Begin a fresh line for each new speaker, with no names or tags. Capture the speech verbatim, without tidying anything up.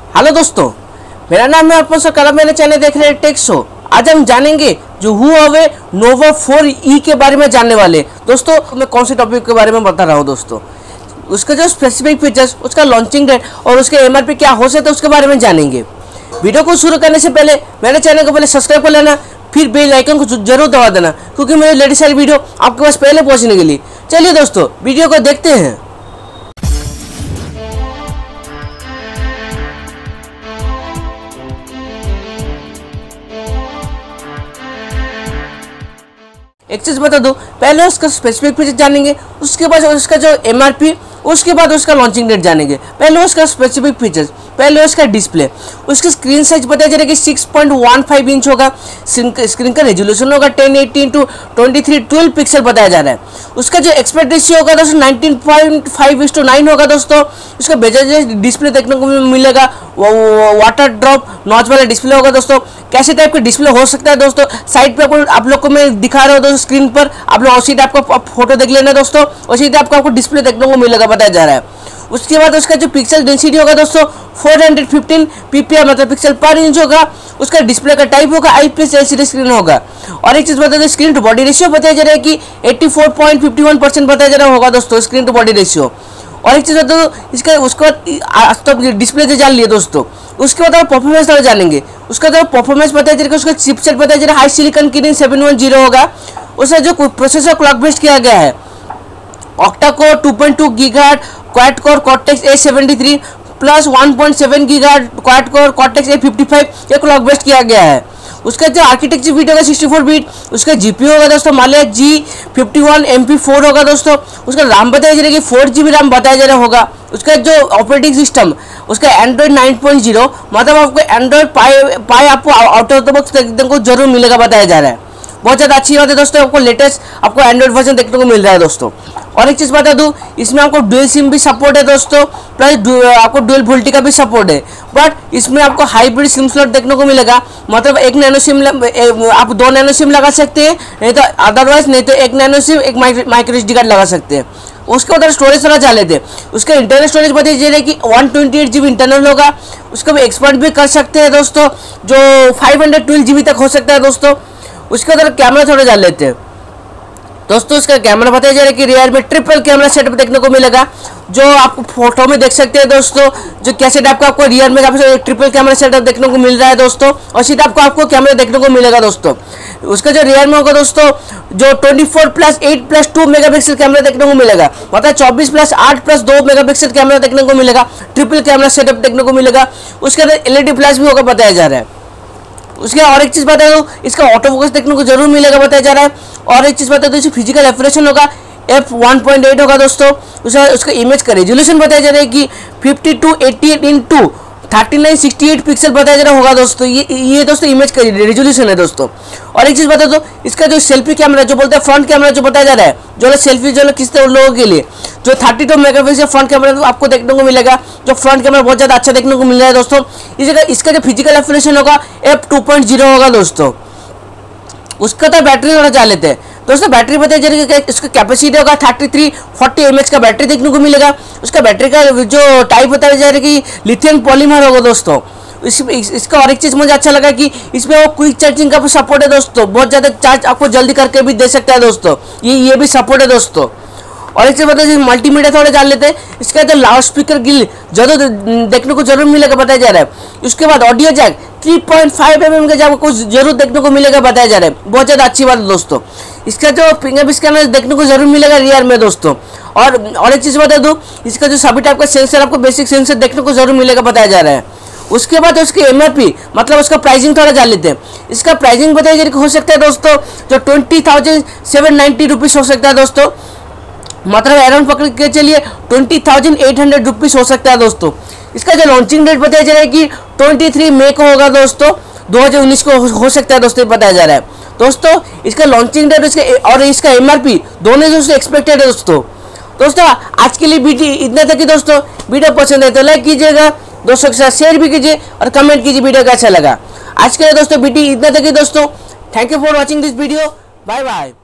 Hello दोस्तों, मेरा नाम है अर्पण सर कला। मेरे चैनल देख रहे हैं टेक शो। आज हम जानेंगे जो हुआवे नोवा फोर ई के बारे में जानने वाले। दोस्तों मैं कौन से टॉपिक के बारे में बता रहा हूँ दोस्तों, उसका जो स्पेसिफिक फीचर्स, उसका लॉन्चिंग डेट और उसके एमआरपी क्या हो सकता है उसके बारे में जानेंगे। वीडियो को शुरू करने से पहले मेरे चैनल को पहले सब्सक्राइब कर लेना, फिर बेल आइकन को जरूर दबा देना, क्योंकि मेरी लेटेस्ट सारी वीडियो आपके पास पहले पहुंचने के लिए। चलिए दोस्तों वीडियो को देखते हैं। एक चीज बता दूं, पहले उसका स्पेसिफिक फीचर जानेंगे, उसके बाद उसका जो एमआरपी, उसके बाद उसका लॉन्चिंग डेट जानेंगे। पहले उसका स्पेसिफिक फीचर्स, पहले उसका डिस्प्ले। उसकी स्क्रीन साइज बताया जा रहा है कि six point one five inch होगा। स्क्रीन का रेजोल्यूशन होगा ten eighty into twenty three twelve pixel बताया जा रहा है। उसका जो एक्सपेक्ट रेशियो होगा दोस्तों nineteen point five is to nine होगा दोस्तों। उसका बेजल डिस्प्ले देखने को मिलेगा, वाटर ड्रॉप नॉच वाला डिस्प्ले होगा दोस्तों। कैसे टाइप का डिस्प्ले हो सकता है दोस्तों, साइड पे आपको आप लोग को मैं दिखा रहा हूँ दोस्तों स्क्रीन पर, आप लोग उसी टाइप का फोटो देख लेना दोस्तों, उसी टाइप का आपको डिस्प्ले देखने को मिलेगा बताया जा रहा है। उसके बाद उसका जो पिक्सल डेंसिटी होगा दोस्तों फोर हंड्रेड फिफ्टीन पीपीआई मतलब पिक्सल पर इंच होगा। उसका डिस्प्ले का टाइप होगा आईपीएस एलसीडी स्क्रीन होगा। और एक चीज बता दें, स्क्रीन टू बॉडी रेशियो बताया जा रहा है कि eighty four point fifty one percent बताया जा रहा होगा दोस्तों स्क्रीन टू बॉडी रेशियो। और एक चीज बता दो, इसका उसके बाद तो डिस्प्ले से जान लिए दोस्तों, उसके बाद परफॉर्मेंस थोड़ा जानेंगे। उसका जो परफॉर्मेंस बताया जा रहा है, उसका चिपसेट बताया जा रहा है HiSilicon Kirin seven one zero होगा। उसका जो प्रोसेसर क्लॉक बेस्ड किया गया है octa core two point two gigahertz quad core Cortex A seventy three plus one point seven gigahertz quad core Cortex A fifty five ये clock based किया गया है। उसका जो आर्किटेक्चर बीट होगा सिक्सटी फोर बीट। उसका जीपीयू होगा दोस्तों Mali G fifty one M P four होगा दोस्तों। उसका रैम बताया जा रहा है कि फोर जी बी रैम बताया जा रहा होगा। उसका जो ऑपरेटिंग सिस्टम उसका एंड्रॉइड नाइन पॉइंट जीरो मतलब आपको एंड्रॉइड पाई पाई आपको आउट ऑफ द बॉक्स देखने को जरूर मिलेगा बताया जा रहा है। बहुत ज़्यादा अच्छी बात है दोस्तों, आपको लेटेस्ट आपको एंड्रॉइड वर्जन देखने को मिल रहा है दोस्तों। और एक चीज़ बता दूं, इसमें आपको डुअल सिम भी सपोर्ट है दोस्तों, प्लस आपको डुअल वोल्टी का भी सपोर्ट है। बट इसमें आपको हाइब्रिड सिम स्लॉट देखने को मिलेगा, मतलब एक नैनो सिम आप दो नैनो सिम लगा सकते हैं, नहीं तो अदरवाइज नहीं तो एक नैनो सिम एक माइक्रो एसडी कार्ड लगा सकते हैं। उसके बाद स्टोरेज थोड़ा जा लेते हैं। उसका इंटरनल स्टोरेज बताइए जा रहा है कि one twenty eight G B internal होगा। उसका भी एक्सपर्ट भी कर सकते हैं दोस्तों, जो five hundred twelve G B तक हो सकता है दोस्तों। उसके अंदर कैमरा थोड़ा जान लेते हैं दोस्तों। इसका कैमरा बताया जा रहा है कि रियर में ट्रिपल कैमरा सेटअप देखने को मिलेगा, जो आप फोटो में देख सकते हैं दोस्तों। जो कैसे टाइप का आपको रियर में ट्रिपल कैमरा सेटअप देखने को मिल रहा है दोस्तों, और इसी टाइप का आपको कैमरा देखने को मिलेगा दोस्तों। उसका जो रियर में होगा दोस्तों जो twenty four plus eight plus two megapixel camera देखने को मिलेगा, मतलब चौबीस प्लस आठ प्लस दो मेगापिक्सल कैमरा देखने को मिलेगा, ट्रिपल कैमरा सेटअप देखने को मिलेगा। उसके अंदर एलईडी फ्लैश भी होगा बताया जा रहा है। उसके और एक चीज़ बता दूं, इसका ऑटो फोकस देखने को जरूर मिलेगा बताया जा रहा है। और एक चीज़ बता दूं, इसका फिजिकल एफरेशन होगा एफ वन पॉइंट एट होगा दोस्तों। उसका उसका इमेज का रेजोल्यूशन बताया जा रहा है कि fifty two eighty eight into thirty nine sixty eight pixel बताया जा रहा होगा दोस्तों। ये ये दोस्तों इमेज का रेजोल्यूशन है दोस्तों। और एक चीज़ बता दो, इसका जो सेल्फी कैमरा जो बोलते हैं फ्रंट कैमरा जो बताया जा रहा है, जो सेल्फी जो खींचते हैं उन लोगों के लिए, जो thirty two megapixel front camera आपको देखने को मिलेगा। जो फ्रंट कैमरा बहुत ज़्यादा अच्छा देखने को मिल रहा है दोस्तों। इस जगह इसका जो फिजिकल एफरेशन होगा एफ टू पॉइंट जीरो होगा दोस्तों। उसका तो बैटरी थोड़ा जा लेते हैं दोस्तों। बैटरी बताया जा रही है इसका कैपेसिटी होगा thirty three forty M H का बैटरी देखने को मिलेगा। उसका बैटरी का जो टाइप बताया जा रहा है कि लिथियम पॉलीमर होगा दोस्तों। इस, इस, इसका और एक चीज़ मुझे अच्छा लगा कि इसमें वो क्विक चार्जिंग का भी सपोर्ट है दोस्तों, बहुत ज़्यादा चार्ज आपको जल्दी करके भी दे सकता है दोस्तों, ये ये भी सपोर्ट है दोस्तों। और एक चीज़ बताइए मल्टीमीडिया थोड़ा जान लेते हैं। इसका जो लाउड स्पीकर गिल जरूर देखने को जरूर मिलेगा बताया जा रहा है। उसके बाद audio jack three point five M M का जैक कुछ जरूर देखने को मिलेगा बताया जा रहा है, बहुत ज़्यादा अच्छी बात है दोस्तों। इसका जो फिंगरप्रिंट स्कैनर देखने को जरूर मिलेगा रियर में दोस्तों। और और एक चीज़ बता दूँ, इसका जो सभी टाइप का सेंसर आपको बेसिक सेंसर देखने को जरूर मिलेगा बताया जा रहा है। उसके बाद उसकी एमआरपी मतलब उसका प्राइसिंग थोड़ा जान लेते हैं। इसका प्राइसिंग बताया जा रहा है हो सकता है दोस्तों जो twenty thousand seven ninety rupees हो सकता है दोस्तों, मतलब अराउंड पकड़ के चलिए twenty thousand eight hundred rupees हो सकता है दोस्तों। इसका जो लॉन्चिंग डेट बताया जा रहा है कि ट्वेंटी थ्री मई को होगा दोस्तों, दो हज़ार उन्नीस को हो सकता है दोस्तों बताया जा रहा है दोस्तों। इसका लॉन्चिंग डेट इसके और इसका एमआरपी दोनों दोस्तों एक्सपेक्टेड है दोस्तों। दोस्तों आज के लिए वीडियो इतना था कि दोस्तों वीडियो पसंद है तो लाइक कीजिएगा, दोस्तों के साथ शेयर भी कीजिए और कमेंट कीजिए वीडियो का अच्छा लगा। आज के लिए दोस्तों वीडियो इतना था कि दोस्तों thank you for watching this video, bye bye.